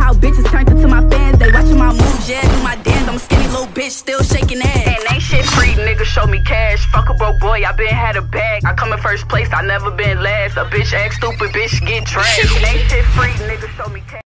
How bitches turned into my fans. They watching my moves, yeah, do my dance. I'm a skinny little bitch, still shaking ass. And ain't shit free, nigga, show me cash. Fuck a broke boy, I been had a bag. I come in first place, I never been last. A bitch act stupid, bitch get trashed. Ain't shit free, nigga, show me cash.